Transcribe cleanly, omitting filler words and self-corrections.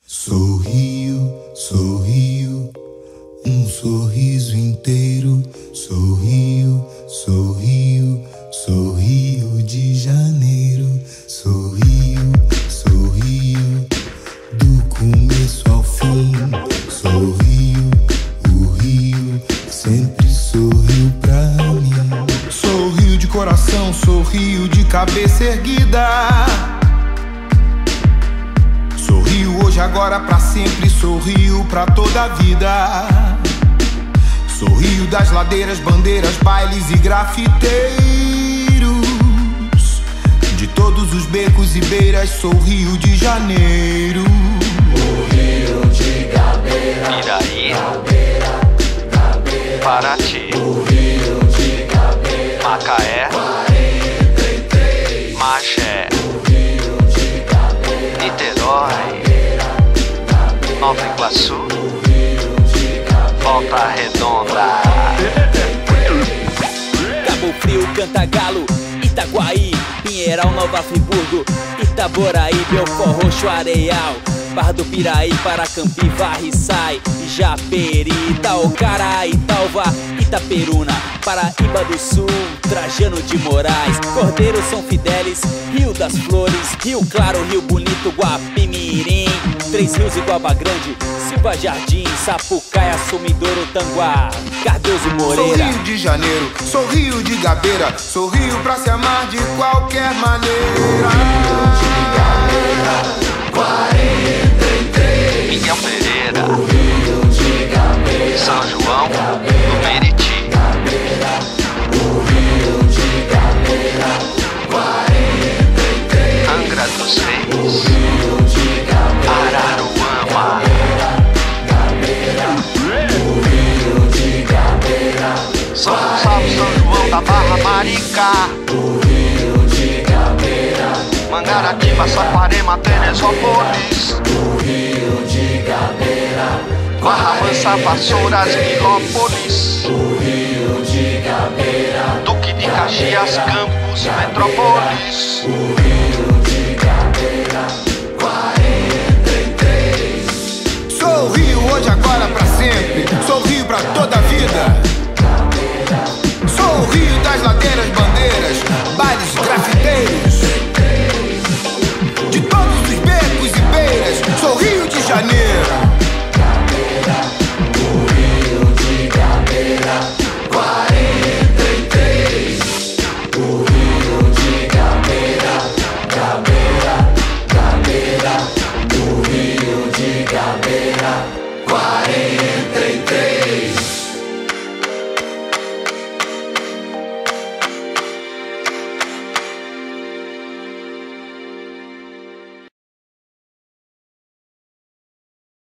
Sorrio, sorrio, um sorriso inteiro. Sorrio, sorrio, sorrio de janeiro. Sorrio, sorrio, do começo ao fim. Sorrio, o rio sempre sorriu pra mim. Sorrio de coração, sorrio de cabeça erguida. Sorrio hoje, agora, pra sempre. Sorrio pra toda a vida. Sorrio das ladeiras, bandeiras, bailes e grafiteiros, de todos os becos e beiras. Sou Rio de Janeiro. O Rio de Gabeira, Piraí, Gabeira, Gabeira, Paraty, o Rio de Gabeira, Macaé, 43, Magé, o Rio de Gabeira, Niterói, Nova Iguaçu, o Rio de Gabeira, Volta Redonda, Cabo Frio, Cantagalo, Itaguaí, Pinheiral, Nova Friburgo, Itaboraí, Belfort Roxo, Areal, Barra do Piraí, Paracambi, Varriçai, Japeri, Itaocará, Itaúva, Itaperuna, Paraíba do Sul, Trajano de Moraes, Cordeiro, São Fidélis, Rio das Flores, Rio Claro, Rio Bonito, Guapimirim, Três Rios e Guaba Grande, Silva Jardim, Sapucaia, Sumidouro, Tanguá, Cardoso, Sou Moreira. Rio de Janeiro, sou Rio de Gabeira. Sou Rio pra se amar de qualquer maneira. de Gabeira, 43, Miguel Pereira, o Rio de Gabeira, São João do Meriti, Gabeira, o Rio de Gabeira, 43, Angra dos Reis, Rio de Gabeira, Araruama, o Rio de Gabeira, São Gonçalo, São João da Barra, Maricá, o Rio de Gabeira, Mangaratiba, Saquarema, Teresópolis, o Rio de Gabeira, Barra Mansa, Vassouras, Nilópolis, o Rio de Gabeira, Duque de Caxias, Campos, Metrópolis, o Rio de Gabeira, 43, Sou Rio hoje, agora, pra sempre. Sou Rio pra toda a vida. Sou o Rio das ladeiras, bandeiras, bailes grafiteiros, de todos os becos e beiras. Sou Rio de Janeiro. o Rio de Gabeira, 43, o Rio de Gabeira, Gabeira, Gabeira, o Rio de Gabeira, 43.